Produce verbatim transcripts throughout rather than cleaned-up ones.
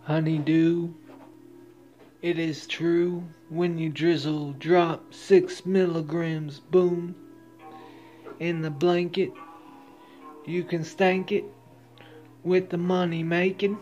Honeydew, it is true, when you drizzle, drop six milligrams, boom, in the blanket, you can stank it with the money making.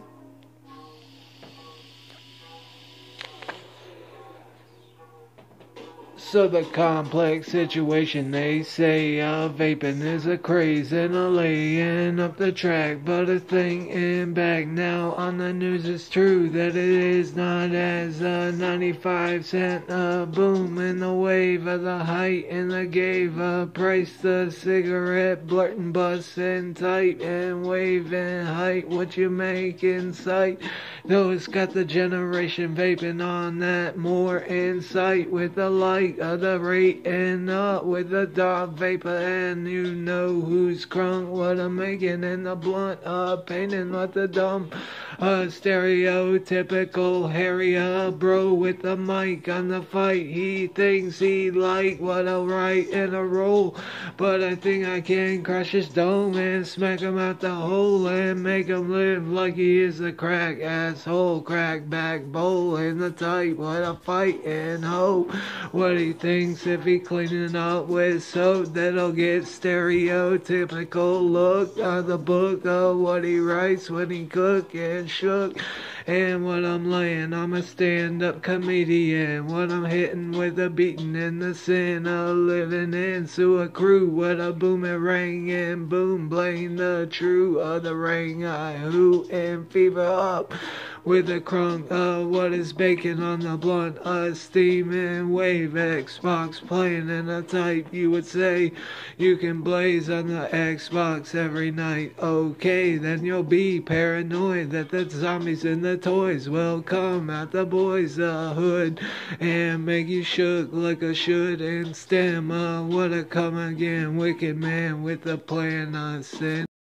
So the complex situation, they say, uh, vaping is a craze and a laying up the track, but a thing in back now on the news it's true that it is not as a ninety-five cent uh, boom in the wave of the height and the gave uh, price the cigarette blurting busting tight and waving height what you make in sight. Though it's got the generation vaping on that more in sight with the light of the rate and up with the dark vapor, and you know who's crunk what I'm making in the blunt uh painting what the dumb uh stereotypical hairy uh bro with the mic on the fight. He thinks he like what I write in a roll, but I think I can crush his dome and smack him out the hole and make him live like he is a crack asshole, crack back bowl in the tight what a fight and ho what he thinks if he cleaning up with soap that'll get stereotypical look on the book of what he writes when he cook and shook. And what I'm laying, I'm a stand-up comedian. What I'm hitting with a beating in the sin of living into a crew. What a boomerang and boom, blame the true of the ring. I hoot and fever up with a crunk of what is baking on the blunt. A steaming wave Xbox playing in a type you would say you can blaze on the Xbox every night. Okay, then you'll be paranoid that the zombies in the toys will come at the boys the hood and make you shook like a should and stem uh, what a come again wicked man with a plan on sin.